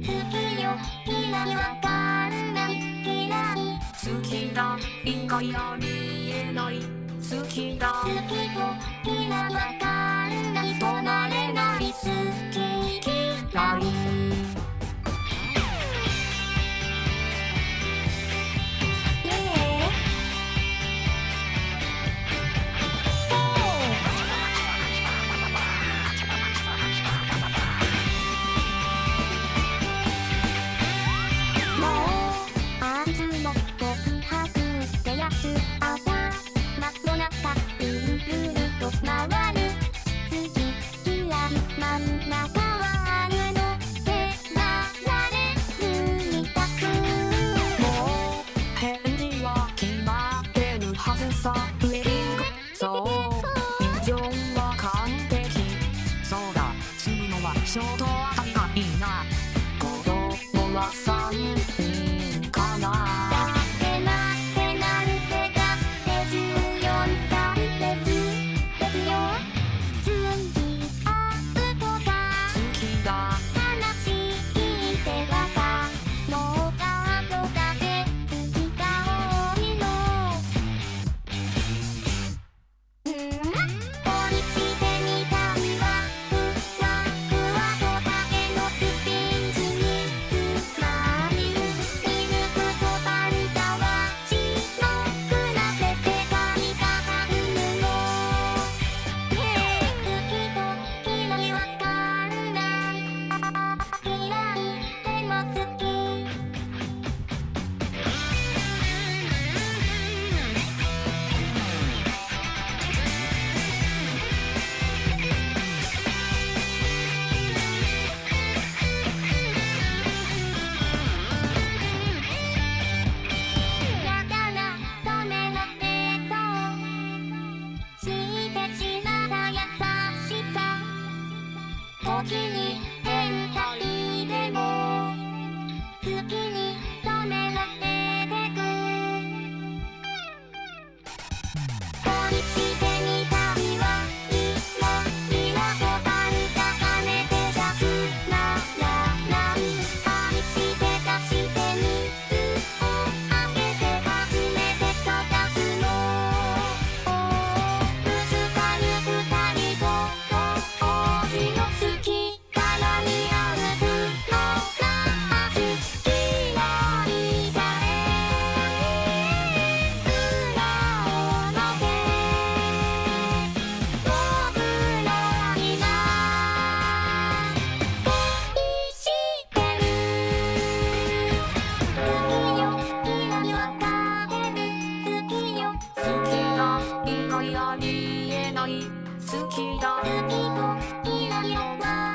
きよ嫌いわかんない嫌い好きだ以外ありえない好きだ好きと嫌いわかんない止まれない好き嫌いウェディングそう以上は完璧そうだ住むのは衝動あたりがいいな子供は3人かなだって待ってなんてだって14歳ですよ準備アップとか好きだ話聞いてわかもうカードだけ好きが多いの恋してみたいわふわふわと竹のスピンジにスマイルミルクとパンダは白くなって世界が弾むの好きと嫌いわかんない嫌いでも好きやだなそめの手相してしまった優しさ時に変態でも好きに染められてく恋してみたいわ今とパンダがめてじゃつまらない愛して出して水をあげて初めて育つのぶつかる二人と王子の好きからにあるのが好き嫌いさえ裏表僕の愛が恋してる好きよ嫌いわかる好きよ好きだ以外ありえない好きだ好きと嫌いわ